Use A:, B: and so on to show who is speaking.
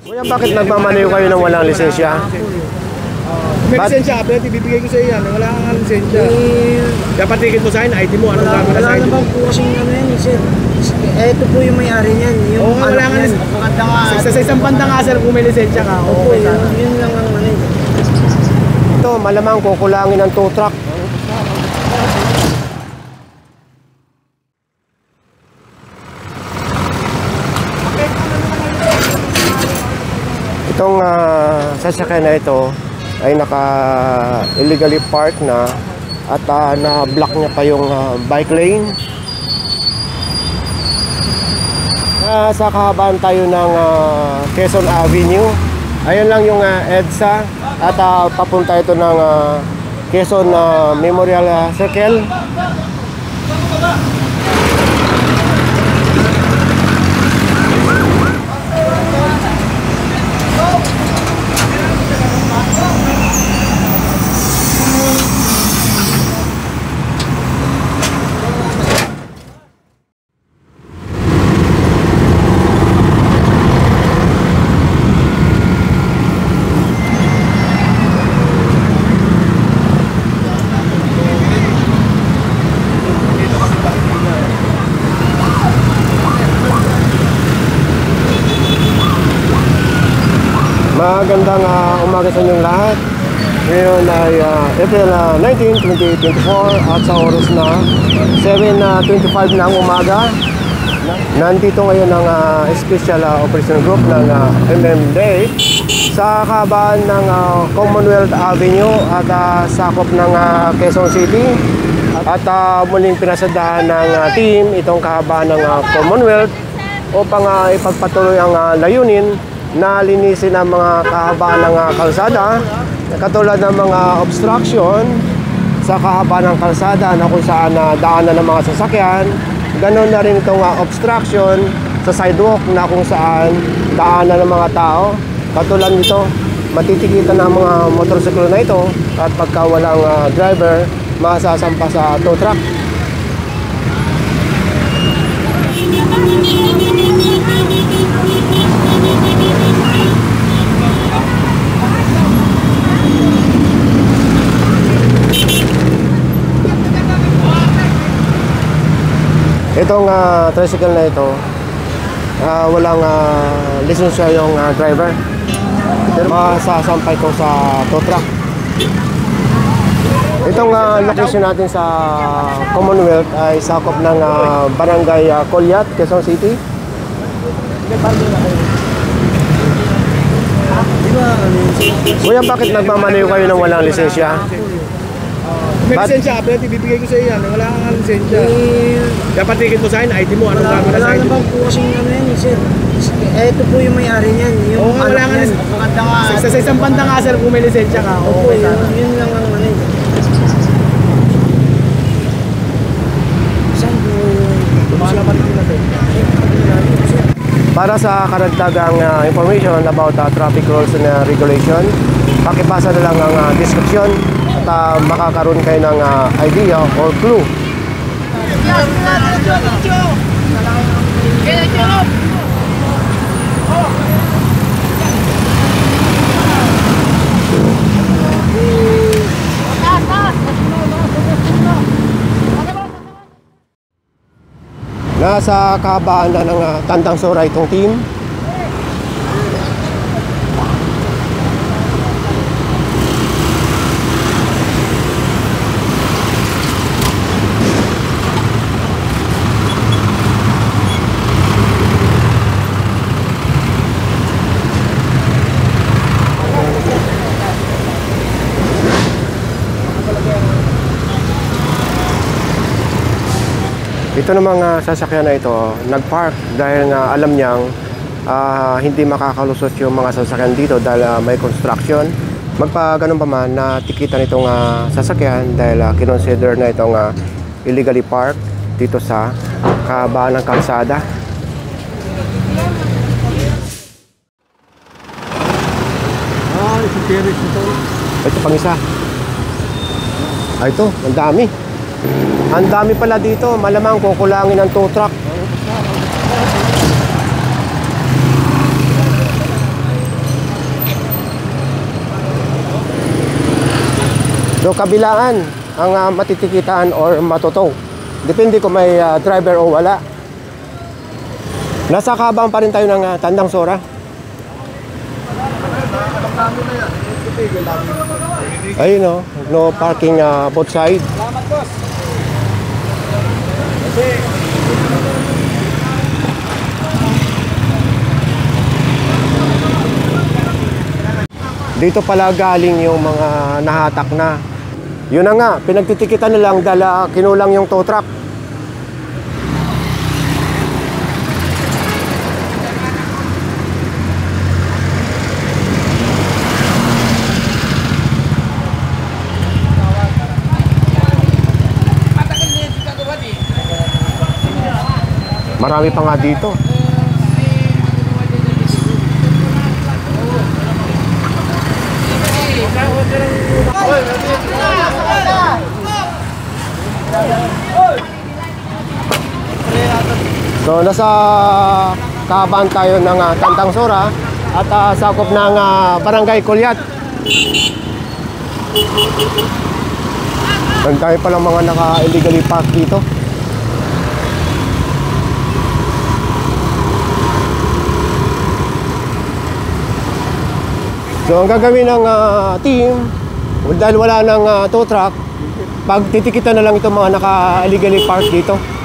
A: Kuya, bakit nagmamaneho kayo ng walang lisensya?
B: May lisensya, pero ibibigay ko sa iyo yan. Wala kang lisensya. Dapat tigil mo sa akin, ID mo. Anong gagawin na sa ID mo?
C: Wala naman po kasing ano yan, sir. Ito po yung may-ari niyan.
B: Oo, wala nga. Sa isang banda nga, sir, kung may lisensya ka.
C: Opo, yun lang ang ano.
A: Ito, malamang kukulangin ng tow truck. Itong sasakyan na ito ay naka-illegally park na at na-block niya pa yung bike lane. Sa kahabaan tayo ng Quezon Avenue. Ayun lang yung EDSA at papunta ito ng Quezon Memorial Circle. Magandang umaga sa inyong lahat. Ngayon ay April 19, 2024 at sa oras na 7:25 ng umaga. Nandito ngayon ang Special Operation Group ng MMDA sa kahabaan ng Commonwealth Avenue at sakop ng Quezon City. At muling pinasadahan ng team itong kahabaan ng Commonwealth upang ipagpatuloy ang layunin na linisin ang mga kahabaan ng kalsada, katulad ng mga obstruction sa kahabaan ng kalsada na kung saan daanan ng mga sasakyan. Ganon na rin itong obstruction sa sidewalk na kung saan daanan ng mga tao. Katulad nito, matitikitan ng mga motorsiklo na ito at pagka walang driver, masasampa sa tow truck. Itong tricycle na ito, walang lisensya yung driver. Masasampay ko sa tow truck. Itong location natin sa Commonwealth ay sakop ng Barangay Colyat, Quezon City. Kuya, bakit nagmamaneho kayo ng walang lisensya?
B: May lisensya, pero ibibigay ko sa iyo yan. Wala kang lisensya. Dapat tigil mo sa akin, ID mo. Anong gagawin na sa ID mo?
C: Wala naman po kasing ano yan, sir. Ito po yung may-ari niyan.
B: Oo, wala nga. Sa isang banda nga, sir, kung may lisensya ka.
C: Opo, yun lang ang ano. Saan po?
B: Lumala pa rin natin.
A: Para sa karagdagang information about traffic rules and regulation, pakipasa na lang ang description at makakaroon kayo ng idea or clue. Nasa kahabaan na ng Tandang Sora itong team. Ito namang sasakyan na ito, nag-park dahil nga alam niyang hindi makakalusot yung mga sasakyan dito dahil may construction. Magpa-ganun pa man, natikitan itong sasakyan dahil kinonsider na itong illegally park dito sa kahabaan ng kalsada. Ito pang isa. Ito, ang dami. Ang dami pala dito, malamang kukulangin ng tow truck. So kabilaan ang matitikitan or matutow. Depende kung may driver o wala. Nasa kabang pa rin tayo ng Tandang Sora. Ayun no, no parking both side.
B: Salamat, boss.
A: Dito pala galing yung mga nahatak na. Yun na nga, pinagtitikitan na lang dahil kinulang yung tow truck. Marami pa nga dito. So nasa kabaan tayo ng Tandang Sora at sakop ng Barangay Kulyat. Ang dami palang mga naka-illegally park dito. So ang gagawin ng team, dahil wala ng tow truck, pagtitikitan na lang itong mga naka-illegally park dito.